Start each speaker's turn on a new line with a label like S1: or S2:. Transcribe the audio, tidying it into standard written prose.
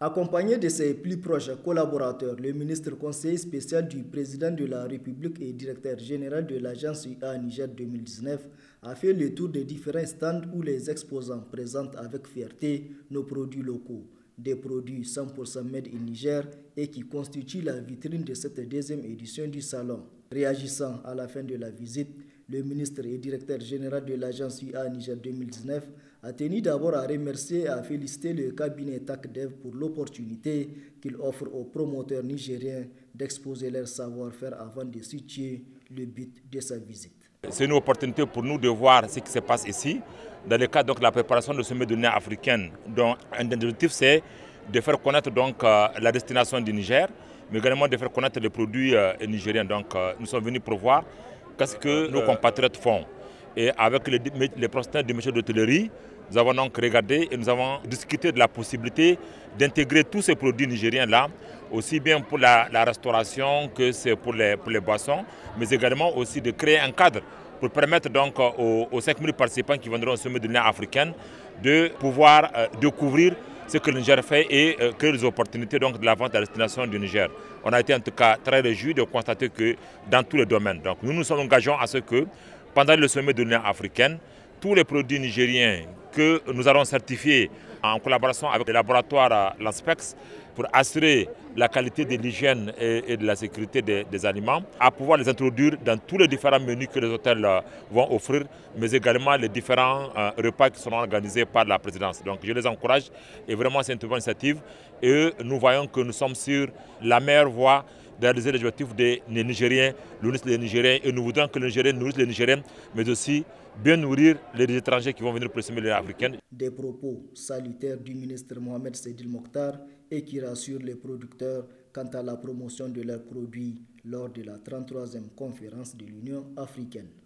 S1: Accompagné de ses plus proches collaborateurs, le ministre conseiller spécial du président de la République et directeur général de l'agence UA Niger 2019 a fait le tour des différents stands où les exposants présentent avec fierté nos produits locaux, des produits 100% made in Niger et qui constituent la vitrine de cette deuxième édition du salon. Réagissant à la fin de la visite, le ministre et directeur général de l'agence UA Niger 2019 a tenu d'abord à remercier et à féliciter le cabinet TACDEV pour l'opportunité qu'il offre aux promoteurs nigériens d'exposer leur savoir-faire avant de situer le but de sa visite.
S2: C'est une opportunité pour nous de voir ce qui se passe ici, dans le cadre de la préparation du sommet de l'Union africaine, dont un des objectifs c'est de faire connaître la destination du Niger, mais également de faire connaître les produits nigériens. Donc nous sommes venus pour voir qu'est-ce que nos compatriotes font. Et avec les professionnels du métier d'hôtellerie, nous avons donc regardé et nous avons discuté de la possibilité d'intégrer tous ces produits nigériens-là, aussi bien pour la restauration que c'est pour les boissons, mais également aussi de créer un cadre pour permettre donc aux 5000 participants qui viendront au sommet de l'Union africaine de pouvoir découvrir ce que le Niger fait et créer des opportunités donc de la vente à destination du Niger. On a été en tout cas très réjouis de constater que dans tous les domaines, donc nous nous sommes engagés à ce que pendant le sommet de l'Union africaine, tous les produits nigériens que nous allons certifier en collaboration avec le laboratoire Lanspex pour assurer la qualité de l'hygiène et de la sécurité des aliments, à pouvoir les introduire dans tous les différents menus que les hôtels vont offrir, mais également les différents repas qui seront organisés par la présidence. Donc je les encourage et vraiment c'est une bonne initiative et nous voyons que nous sommes sur la meilleure voie de réaliser les objectifs des Nigériens, nourrissent les Nigériens et nous voudrons que les Nigériens nourrissent les Nigériens, mais aussi bien nourrir les étrangers qui vont venir pour le sommet de l'Union africaine.
S1: Des propos salutaires du ministre Mohamed Sedil Mokhtar et qui rassurent les producteurs quant à la promotion de leurs produits lors de la 33e conférence de l'Union africaine.